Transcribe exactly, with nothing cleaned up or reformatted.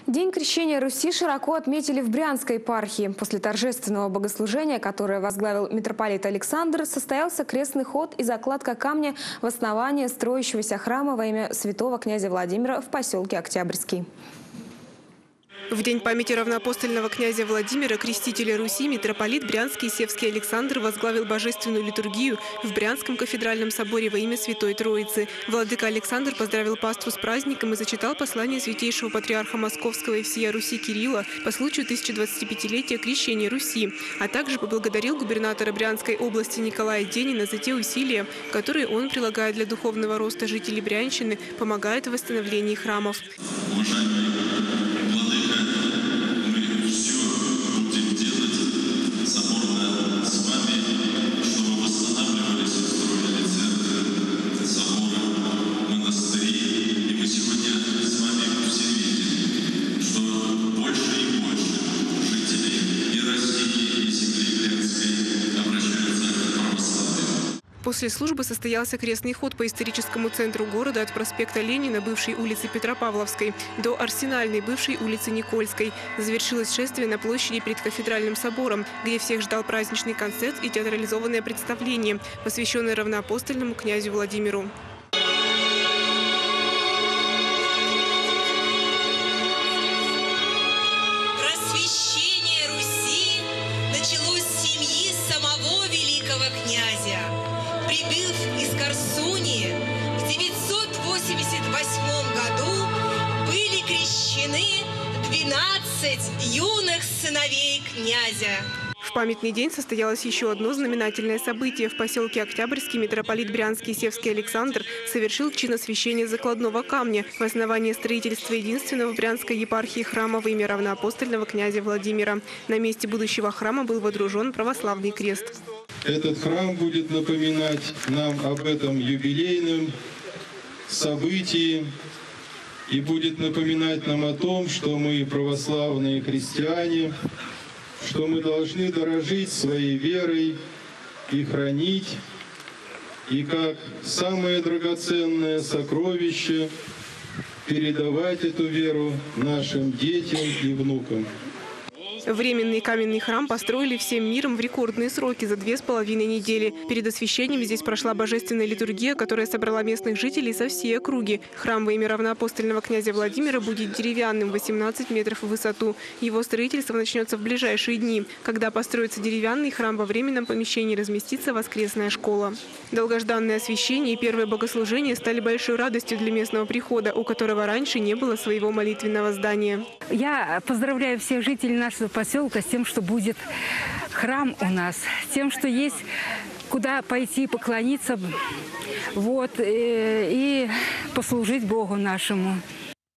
День крещения Руси широко отметили в Брянской епархии. После торжественного богослужения, которое возглавил митрополит Александр, состоялся крестный ход и закладка камня в основание строящегося храма во имя святого князя Владимира в поселке Октябрьский. В день памяти равноапостольного князя Владимира, крестителя Руси, митрополит Брянский и Севский Александр возглавил божественную литургию в Брянском кафедральном соборе во имя Святой Троицы. Владыка Александр поздравил паству с праздником и зачитал послание святейшего патриарха Московского и всея Руси Кирилла по случаю тысячедвадцатипятилетия крещения Руси, а также поблагодарил губернатора Брянской области Николая Денина за те усилия, которые он прилагает для духовного роста жителей Брянщины, помогает в восстановлении храмов. После службы состоялся крестный ход по историческому центру города от проспекта Ленина, бывшей улицы Петропавловской, до Арсенальной, бывшей улицы Никольской. Завершилось шествие на площади перед кафедральным собором, где всех ждал праздничный концерт и театрализованное представление, посвященное равноапостольному князю Владимиру. Просвещение Руси началось с семьи самого великого князя. Прибыв из Корсуни, в девятьсот восемьдесят восьмом году были крещены двенадцать юных сыновей князя. В памятный день состоялось еще одно знаменательное событие. В поселке Октябрьский митрополит Брянский и Севский Александр совершил чин освящения закладного камня в основании строительства единственного в Брянской епархии храма во имя равноапостольного князя Владимира. На месте будущего храма был водружен православный крест. Этот храм будет напоминать нам об этом юбилейном событии и будет напоминать нам о том, что мы православные христиане, что мы должны дорожить своей верой и хранить, и как самое драгоценное сокровище передавать эту веру нашим детям и внукам. Временный каменный храм построили всем миром в рекордные сроки за две с половиной недели. Перед освящением здесь прошла божественная литургия, которая собрала местных жителей со всей округи. Храм во имя равноапостольного князя Владимира будет деревянным, восемнадцать метров в высоту. Его строительство начнется в ближайшие дни. Когда построится деревянный храм, во временном помещении разместится воскресная школа. Долгожданное освящение и первое богослужение стали большой радостью для местного прихода, у которого раньше не было своего молитвенного здания. Я поздравляю всех жителей нашего поселка с тем, что будет храм у нас, тем, что есть куда пойти поклониться, вот, и, и послужить Богу нашему.